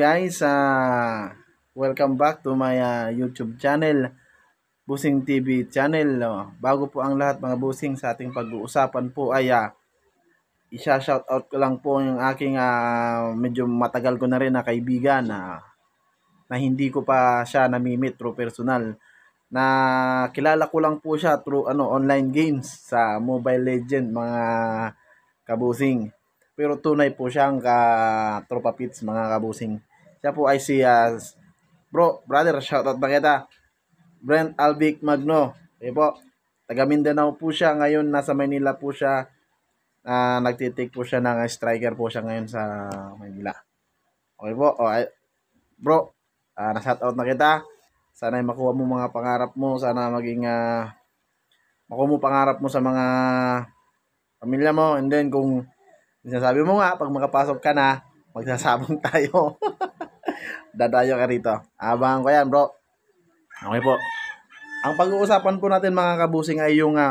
guys, welcome back to my YouTube channel, Busing TV channel. Bago po ang lahat mga busing, sa ating pag-uusapan po ay isa-shoutout ko lang po yung aking medyo matagal ko na rin na kaibigan na hindi ko pa siya namimit through personal. Na kilala ko lang po siya through online games sa Mobile Legend mga kabusing. Pero tunay po siyang tropa pits mga kabusing. Siya po ay si brother, shoutout ba kita? Brent Alvic Magno. Okay po. Taga Mindanao po siya ngayon, nasa Manila po siya. Nagtitake po siya ng striker po siya ngayon sa Manila. Okay po. Bro, na-shoutout na kita. Sana ay makuha mo mga pangarap mo. Sana maging makuha mo pangarap mo sa mga pamilya mo. And then kung sinasabi mo nga, pag makapasok ka na, magsasabong tayo. Dadayo ka rito. Abangan ko yan, bro. Okay po. Ang pag-uusapan po natin mga kabusing ay yung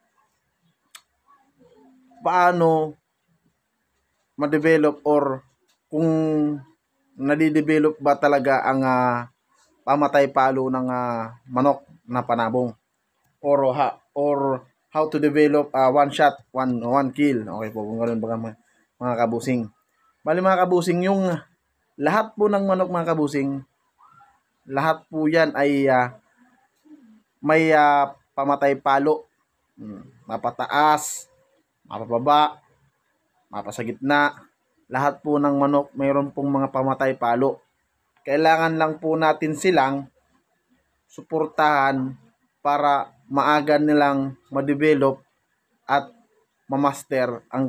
paano ma-develop or kung nadidevelop ba talaga ang pamatay palo ng manok na panabong or how to develop one shot, one kill. Okay po, kung ganoon ba mga kabusing. Bali mga kabusing, yung lahat po ng manok mga kabusing, lahat po yan ay may pamatay palo. Mapataas, mapababa, mapasa gitna. Lahat po ng manok mayroon pong mga pamatay palo. Kailangan lang po natin silang suportahan para maaga nilang ma-develop at ma-master ang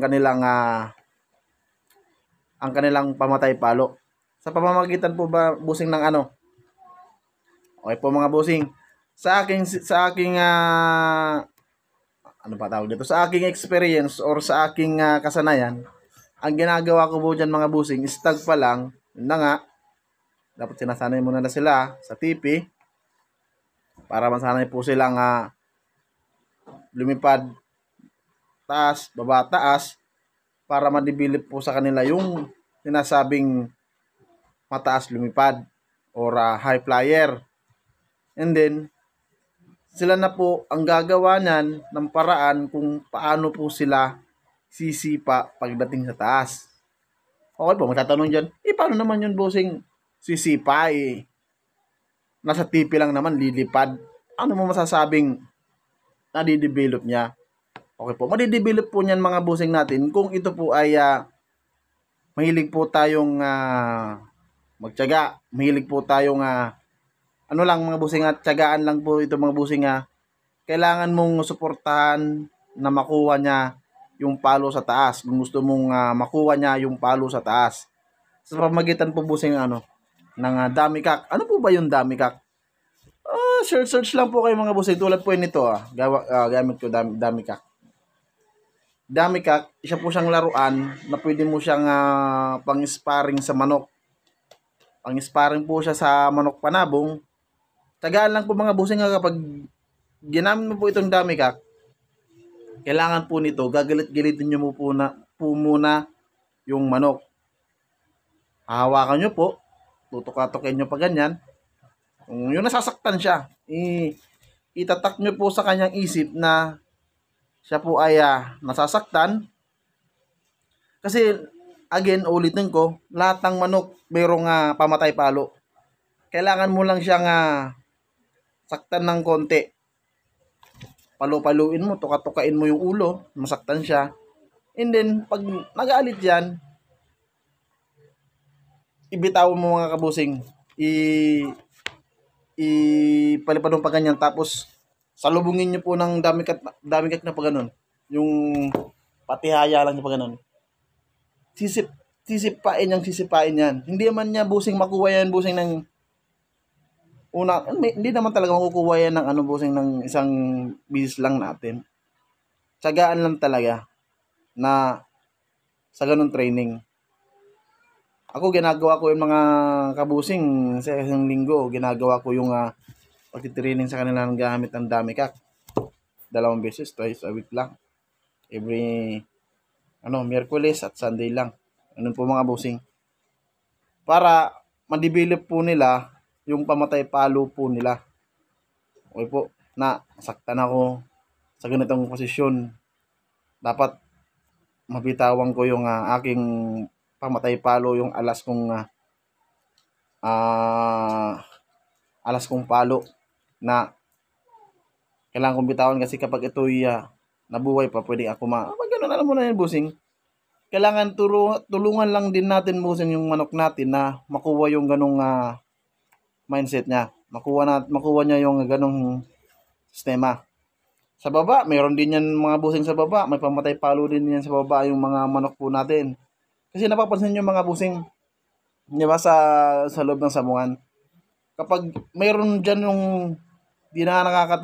kanilang pamatay palo. Sa pamamagitan po ba busing ng ano? Okay po mga busing. Sa aking ano pa tawag dito? Sa aking experience or sa aking kasanayan, ang ginagawa ko po dyan mga busing, stag pa lang, yun na nga, dapat sinasanay muna na sila sa TP para masanay po silang lumipad taas, baba, taas para ma-develop po sa kanila yung sinasabing mataas lumipad or high flyer. And then, sila na po ang gagawa nan ng paraan kung paano po sila sisipa pagdating sa taas. Okay po, magtatanong dyan, paano naman yun busing sisipa nasa TP lang naman, lilipad. Ano mo masasabing nadidevelop niya? Okay po, madidevelop po niyan mga busing natin kung ito po ay mahilig po tayong magtiyaga. Mahilig po tayong ano lang mga busing tiyagaan lang po ito mga busing kailangan mong suportahan na makuha niya yung palo sa taas. Kung gusto mong makuha niya yung palo sa taas. Sa pamagitan po busing ng dummy cock. Ano po ba yung dummy cock? Search lang po kayo mga busing. Tulad po nito gamit ko dummy cock. Dummy cock, isa po siyang laruan na pwede mo siyang pang-sparring sa manok. Pang-sparring po siya sa manok panabong. Tagaan lang po mga busing kapag ginamit mo po itong dummy cock, kailangan po nito, gagalit-galitin nyo po muna yung manok. Hahawakan nyo po, tutuka-tukin nyo pa ganyan. Kung yung nasasaktan siya, itatak nyo po sa kanyang isip na siya po ay nasasaktan. Kasi, again, ulitin ko, lahat ng manok mayroong pamatay palo. Kailangan mo lang siyang saktan ng konti. Palu-paluin mo, tuka-tukain mo yung ulo, masaktan siya. And then, pag nagalit yan, ibitaw mo mga kabusing, ipalipadong pa ganyan, tapos salubungin nyo po ng dami kat na pa ganun. Yung patihaya lang nyo pa ganun. Sisipain yan. Hindi man niya busing makuha yan busing ng hindi naman talaga makukuha yan ng busing ng isang bisis lang natin. Tsagaan lang talaga na sa ganun training. Ako ginagawa ko yung mga kabusing sa isang linggo. Ginagawa ko yung pagtitraining sa kanila ng gamit ng dummy cock. 2 beses, twice a week lang. Every Miyerkules at Sunday lang. Ganun po mga busing. Para ma-develop po nila yung pamatay palo po nila. Okay po, na saktan ako sa ganitong posisyon. Dapat mabitawan ko yung aking pamatay palo, yung alas kong palo na kailangan kong bitawan kasi kapag ito'y nabuhay pa, pwede ako ganun, alam mo na yun, bossing. Kailangan tulungan lang din natin, bossing, yung manok natin na makuha yung ganong mindset niya. Makuha niya yung ganong sistema. Sa baba, mayroon din yan mga bossing sa baba. May pamatay palo din yan sa baba yung mga manok po natin. Kasi napapansin nyo mga bossing, di ba, sa loob ng sabungan, kapag mayroon dyan yung hindi na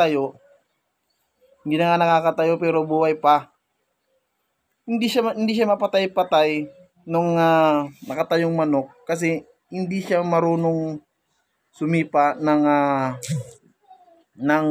nakakatayo pero buhay pa, hindi siya mapatay-patay nung nakatayong manok kasi hindi siya marunong sumipa ng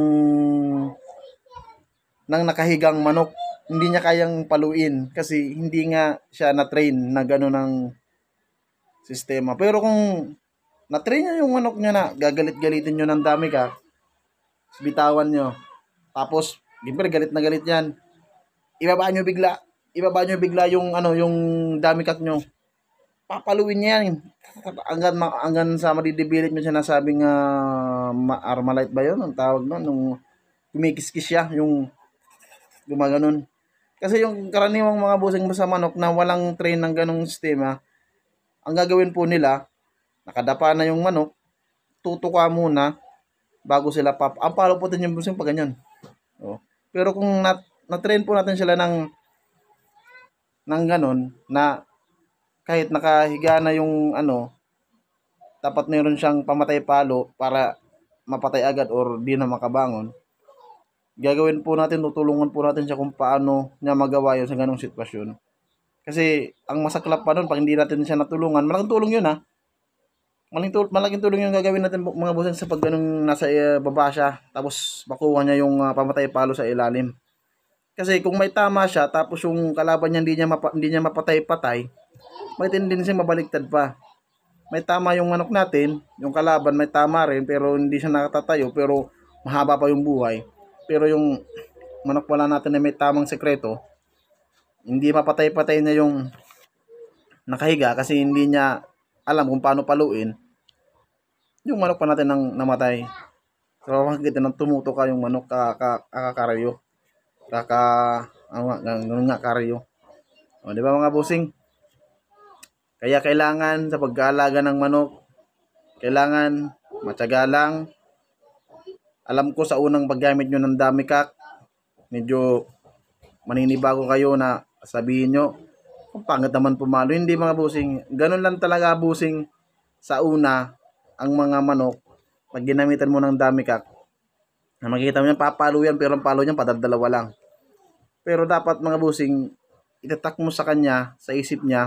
nakahigang manok. Hindi niya kayang paluin kasi hindi nga siya na-train na gano'n ng sistema. Pero kung na-train niya yung manok niya na gagalit-galitin nyo ng dami ka, bitawan nyo, tapos siyempre galit na galit yan, ibaba nyo bigla yung yung dami kat nyo, papaluin niya yan hanggang sa madidevelop nyo siya, nasabing Armalite ba yun ang tawag nun, nung kumikis-kis siya, yung gumaganon. Kasi yung karaniwang mga bossing sa manok na walang train ng ganong sistema, ang gagawin po nila, nakadapa na yung manok, tutuka muna bago sila ang palo po din yung bossing pag ganyan. Pero kung na-train po natin sila ng ganon, na kahit nakahiga na yung dapat mayroon siyang pamatay palo para mapatay agad or di na makabangon, gagawin po natin, tutulungan po natin siya kung paano niya magawa yun sa ganong sitwasyon. Kasi ang masaklap pa nun, pag hindi natin siya natulungan, malaking tulong yun malaking tulong yung gagawin natin mga bossing sa pag ganong nasa baba siya, tapos makuha niya yung pamatay palo sa ilalim. Kasi kung may tama siya, tapos yung kalaban niya hindi niya mapatay-patay, may tendency mabaliktad pa. May tama yung manok natin, yung kalaban may tama rin, pero hindi siya nakatatayo, pero mahaba pa yung buhay. Pero yung manok wala natin na may tamang sekreto, hindi mapatay-patay na yung nakahiga kasi hindi niya alam kung paano paluin, yung manok pa natin nang namatay. So makikita nang tumuto yung manok, kakakaryo. Ganun nga karyo. O, di ba mga bossing? Kaya kailangan sa pag-aalaga ng manok, kailangan matyaga lang. Alam ko sa unang paggamit nyo ng Damikak, medyo maninibago kayo na sabihin nyo, ang pangit naman pumalo. Hindi mga bossing. Ganun lang talaga bossing sa una ang mga manok. Pag ginamitan mo ng Damikak, na makikita mo yan, papalo yan, pero ang palo niyan padadalawa lang. Pero dapat mga bossing, itatak mo sa kanya, sa isip niya,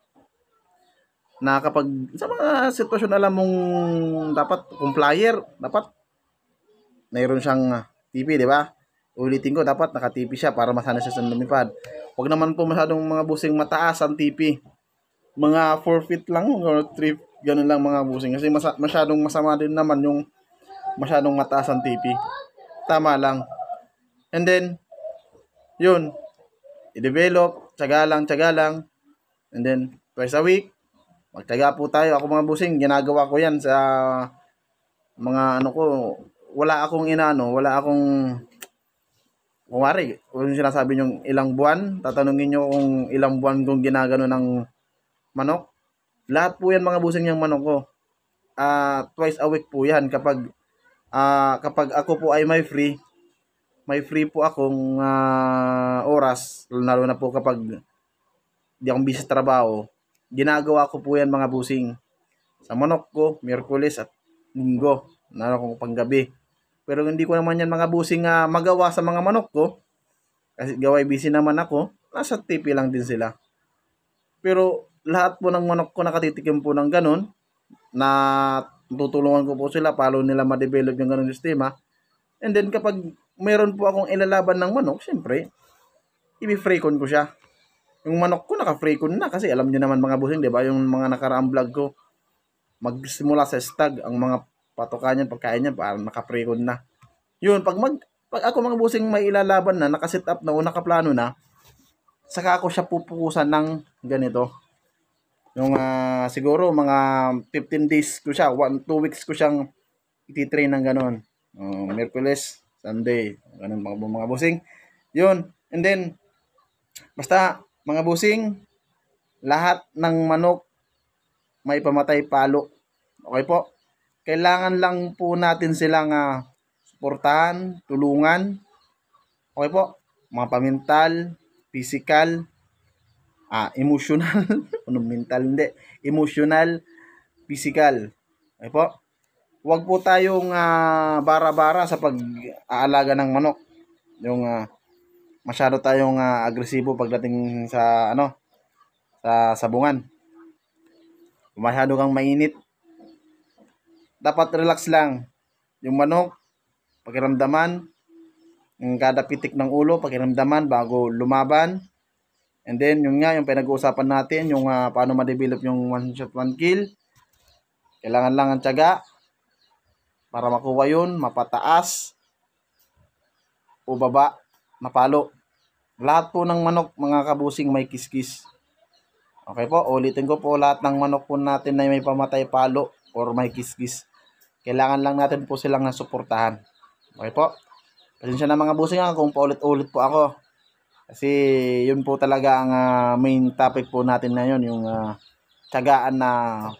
na kapag sa mga sitwasyon alam mong dapat kung flyer, dapat mayroon siyang TV, di ba? Ulitin ko, dapat naka-TV siya para masanay siya sa lumipad. Huwag naman po masyadong mga bossing mataas ang TV. Mga 4 feet lang, or 3, ganun lang mga bossing. Kasi masyadong masama din naman yung masyadong mataas ang TV. Tama lang. And then, yun, i-develop, tsaga lang. And then, twice a week, magtyaga po tayo. Ako mga bossing, ginagawa ko yan sa mga ko. Wala akong kumari, kung sinasabi nyo ilang buwan, tatanungin nyo kung ilang buwan kong ginagano ng manok. Lahat po yan mga bossing yung manok ko. Twice a week po yan. Kapag ako po ay may free po akong oras, lalo na po kapag di akong busy sa trabaho, ginagawa ko po yan mga bossing. Sa manok ko, Miyerkules at Linggo, kung panggabi. Pero hindi ko naman yan mga bossing magawa sa mga manok ko. Kasi gaway busy naman ako, nasa TV lang din sila. Pero lahat po ng manok ko nakatitikim po ng ganun, na tutulungan ko po sila, paano nila ma-develop yung ganung sistema. And then kapag meron po akong ilalaban ng manok, siyempre, i-freecon ko siya. Yung manok ko naka-freecon na kasi alam niyo naman mga bossing, di ba? Yung mga nakaraang vlog ko, magsimula sa stag ang mga patokan niyan, pagkain niyan, parang naka-pre-con na. Yun, pag ako mga bossing may ilalaban na, nakaset up na o nakaplano na, saka ako siya pupukusan ng ganito. Yung siguro mga 15 days ko siya, 2 weeks ko siyang ititrain ng ganon. Miyerkules, Sunday, ganun mga bossing. Yun, and then, basta mga bossing, lahat ng manok may pamatay palo. Okay po? Kailangan lang po natin silang suportahan, tulungan. Okay po? Mga pamintal, physical, emotional, mental hindi, emotional, physical. Okay po? Huwag po tayong bara-bara sa pag-aalaga ng manok. Yung masyado tayong agresibo pagdating sa sa sabungan. Masyado kang mainit. Dapat relax lang. Yung manok, pakiramdaman, yung kada pitik ng ulo, pakiramdaman bago lumaban. And then, yung pinag-uusapan natin, yung paano ma-develop yung one shot, one kill. Kailangan lang ang tiyaga para makuha yun, mapataas o baba, mapalo. Lahat po ng manok, mga kabusing, may kiskis. Okay po, ulitin ko po, lahat ng manok po natin na may pamatay palo or may kiskis. Kailangan lang natin po silang nasuportahan. Okay po? Pasensya na mga busing kung paulit-ulit po ako. Kasi yun po talaga ang main topic po natin na yun, yung tiyagaan na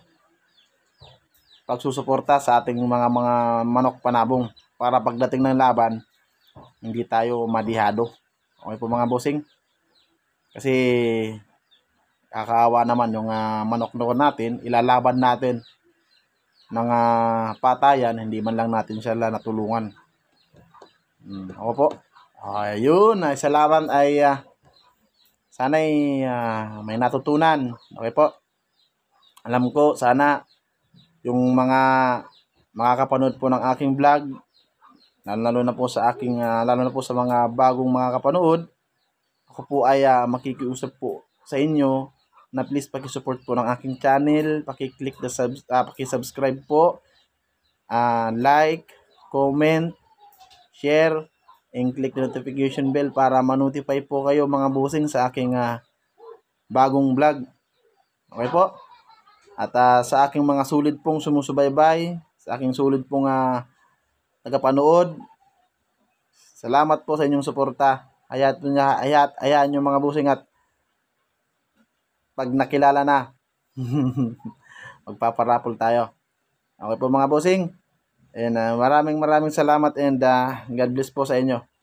pagsusuporta sa ating mga manok panabong para pagdating ng laban, hindi tayo madihado. Okay po mga busing? Kasi kakaawa naman yung manok doon natin, ilalaban natin ng patayan, hindi man lang natin siya natulungan. Ako po. Ayun, salamat ay sana'y may natutunan. Okay po. Alam ko, sana yung mga makakapanood po ng aking vlog, lalo na po sa aking, lalo na po sa mga bagong mga kapanood, ako po ay makikiusap po sa inyo na please paki-support po ng aking channel, paki-click the paki-subscribe po, like, comment, share, and click the notification bell para ma-notify po kayo mga busing sa aking bagong vlog. Okay po? At sa aking mga sulit pong sumusubaybay, sa aking sulit pong tagapanood, salamat po sa inyong suporta. Hayaan nyo mga busing at pag nakilala na, magpaparapol tayo. Okay po mga busing. And maraming salamat and God bless po sa inyo.